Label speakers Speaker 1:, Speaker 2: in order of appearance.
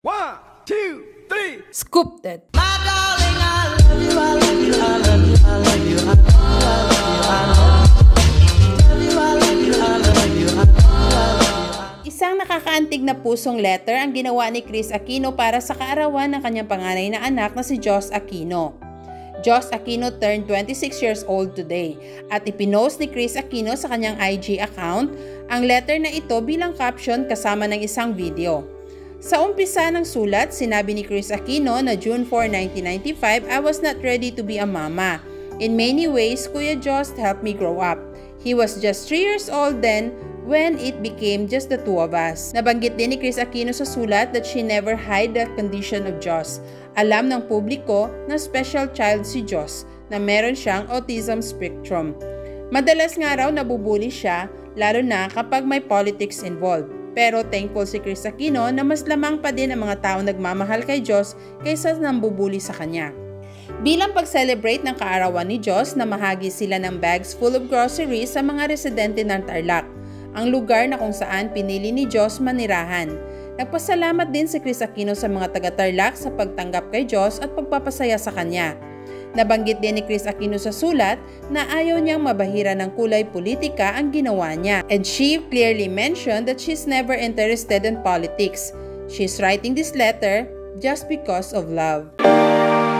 Speaker 1: 1, 2, 3.
Speaker 2: Scoop that.
Speaker 3: My darling, I love you, I love you, I love you, I love you, I love you, I love you, I love you, I love you.
Speaker 2: Isang nakakaantig na pusong letter ang ginawa ni Kris Aquino para sa kaarawan ng kanyang panganay na anak na si Kris Aquino. Kris Aquino turned 26 years old today at ipinost ni Kris Aquino sa kanyang IG account ang letter na ito bilang caption kasama ng isang video. Sa umpisa ng sulat, sinabi ni Kris Aquino na June 4, 1995, I was not ready to be a mama. In many ways, Kuya Jost helped me grow up. He was just 3 years old then when it became just the two of us. Nabanggit din ni Kris Aquino sa sulat that she never hid the condition of Jost. Alam ng publiko na special child si Jost na meron siyang autism spectrum. Madalas nga raw nabubuli siya, lalo na kapag may politics involved. Pero thankful si Kris Aquino na mas lamang pa din ang mga taong nagmamahal kay Jost kaysa nambubuli sa kanya. Bilang pag-celebrate ng kaarawan ni Jost, namahagi sila ng bags full of groceries sa mga residente ng Tarlac, ang lugar na kung saan pinili ni Jost manirahan. Nagpasalamat din si Kris Aquino sa mga taga-Tarlac sa pagtanggap kay Jost at pagpapasaya sa kanya. Nabanggit din ni Kris Aquino sa sulat na ayaw niyang mabahira ng kulay politika ang ginawa niya. And she clearly mentioned that she's never interested in politics. She's writing this letter just because of love.